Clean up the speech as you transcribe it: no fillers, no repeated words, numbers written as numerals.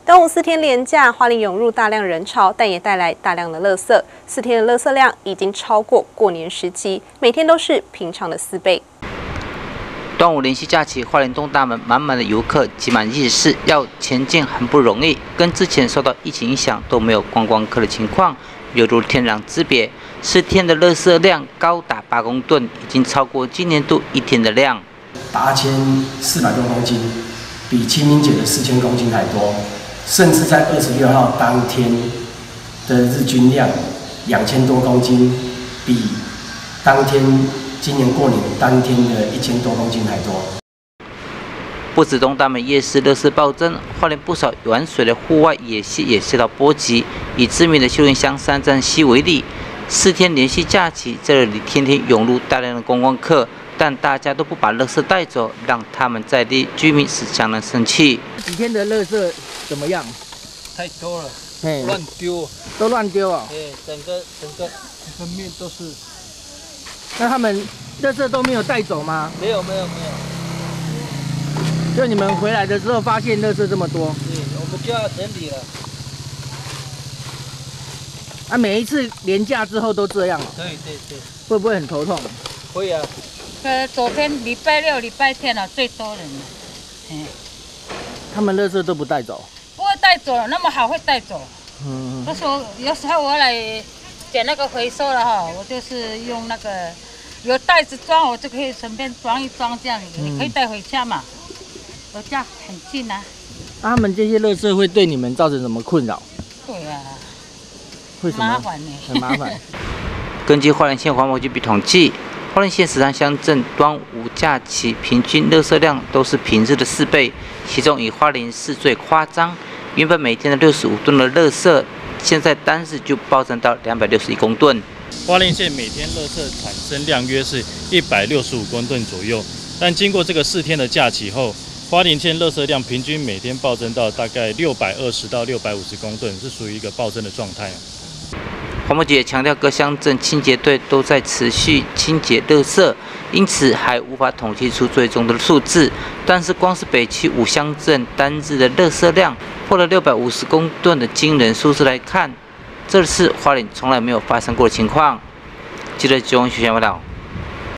端午4天连假，花莲涌入大量人潮，但也带来大量的垃圾。4天的垃圾量已经超过过年时期，每天都是平常的4倍。 端午连续假期，花莲东大门满满的游客挤满夜市，要前进很不容易。跟之前受到疫情影响都没有观光客的情况，犹如天壤之别。4天的垃圾量高达8公吨，已经超过今年度1天的量。 8400多公斤，比清明节的4000公斤还多，甚至在26号当天的日均量2000多公斤，比当天今年过年当天的1000多公斤还多。 不止东大门夜市垃圾暴增，花莲不少玩水的户外野溪也受到波及。以知名的秀林乡三站溪为例，4天连续假期，这里天天涌入大量的观光客，但大家都不把垃圾带走，让他们在地居民是相当生气。 几天的垃圾怎么样？ 太多了，乱丢， 都乱丢啊！ 整个面都是。 那他们垃圾都没有带走吗？ 没有。 就你们回来的时候发现垃圾这么多， 对，我们就要整理了。 啊，每一次连假之后都这样。 对， 会不会很头痛？ 会啊。 昨天礼拜6、礼拜天啊，最多人了。 他们垃圾都不带走？ 不会带走了，那么好会带走。但是有时候我来捡那个回收了哈，我就是用那个有袋子装，我就可以顺便装一装这样，你可以带回家嘛。我家很近啊。 他们这些垃圾会对你们造成什么困扰？ 对啊。 会什么？ 麻烦呢。 很麻烦。 根据花莲县环保局统计，花莲县13乡镇端午假期平均垃圾量都是平日的4倍，其中以花莲市最夸张。原本每天的65吨的垃圾，现在单日就暴增到261公吨。 花莲县每天垃圾产生量约是165公吨左右，但经过这个4天的假期后，花莲县垃圾量平均每天暴增到大概620到650公吨，是属于一个暴增的状态。 环保局也强调，各乡镇清洁队都在持续清洁垃圾，因此还无法统计出最终的数字。但是，光是北区5乡镇单日的垃圾量破了650公吨的惊人数字来看，这是花莲从来没有发生过的情况。记者钟学贤报道。